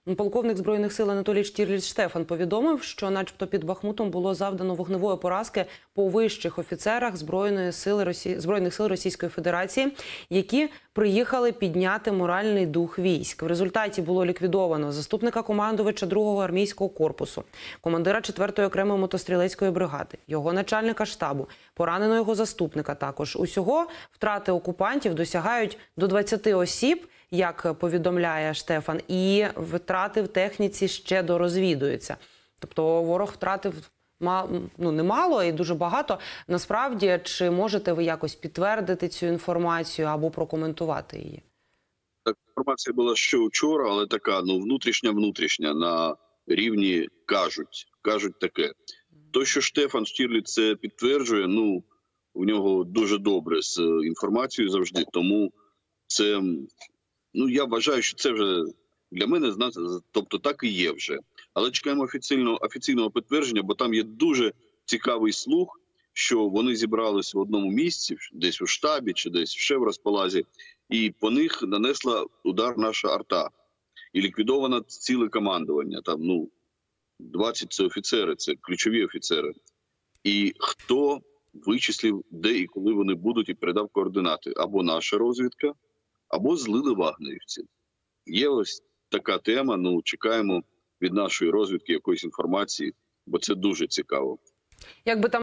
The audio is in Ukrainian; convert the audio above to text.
Полковник Збройних сил Анатолій Штірліц-Штефан повідомив, що начебто під Бахмутом було завдано вогневої поразки по вищих офіцерах Збройних сил Російської Федерації, які приїхали підняти моральний дух військ. В результаті було ліквідовано заступника командувача 2-го армійського корпусу, командира 4-ї окремої мотострілецької бригади, його начальника штабу, поранено його заступника також. Усього втрати окупантів досягають до 20 осіб, як повідомляє Штефан, і втрати в техніці ще дорозвідуються. Тобто ворог втратив немало і дуже багато. Насправді, чи можете ви якось підтвердити цю інформацію або прокоментувати її? Так, інформація була ще вчора, але така, внутрішня, на рівні кажуть таке. То, що Штефан Штірліц це підтверджує, у нього дуже добре з інформацією завжди, тому це, я вважаю, що це вже для мене, тобто так і є вже. Але чекаємо офіційного підтвердження, бо там є дуже цікавий слух, що вони зібрались в одному місці, десь у штабі чи десь ще в Розпалазі, і по них нанесла удар наша арта. І ліквідовано ціле командування. Там, 20 – це офіцери, це ключові офіцери. І хто вичислив, де і коли вони будуть, і передав координати? Або наша розвідка, або злили вагнерівці. Є ось така тема, чекаємо від нашої розвідки якоїсь інформації, бо це дуже цікаво. Якби там